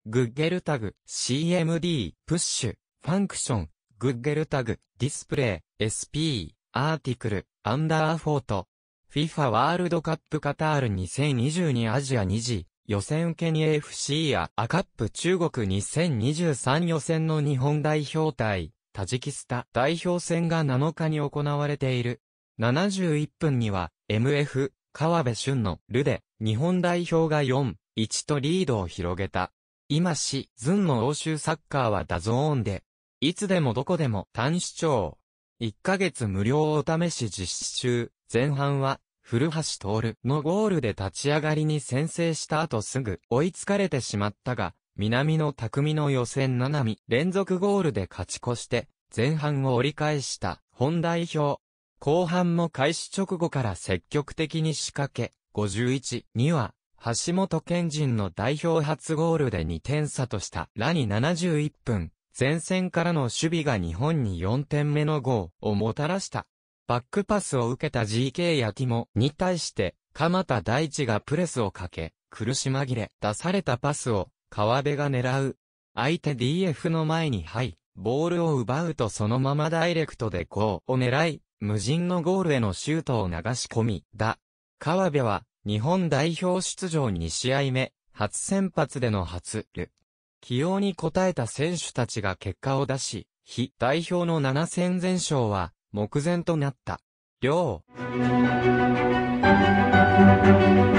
グッゲルタグ、CMD、プッシュ、ファンクション、グッゲルタグ、ディスプレイ、SP、アーティクル、アンダーフォート。FIFA ワールドカップカタール2022アジア2次、予選ケニア FC やアカップ中国2023予選の日本代表対、タジキスタ代表戦が7日に行われている。71分には、MF、川辺俊のルで、日本代表が4-1とリードを広げた。今し、ズンの欧州サッカーはダゾーンで、いつでもどこでも単視聴。1ヶ月無料お試し実施中。前半は、古橋徹のゴールで立ち上がりに先制した後すぐ追いつかれてしまったが、南野拓実の予選7連続ゴールで勝ち越して、前半を折り返した本代表。後半も開始直後から積極的に仕掛け、51には、橋本健人の代表初ゴールで2点差としたらに71分、前線からの守備が日本に4点目のゴーをもたらした。バックパスを受けた GK やティモに対して、鎌田大地がプレスをかけ、苦し紛れ出されたパスを川辺が狙う。相手 DF の前にボールを奪うとそのままダイレクトでゴーを狙い、無人のゴールへのシュートを流し込み、川辺は日本代表出場2試合目、初先発での起用に応えた選手たちが結果を出し、非代表の7戦全勝は、目前となった。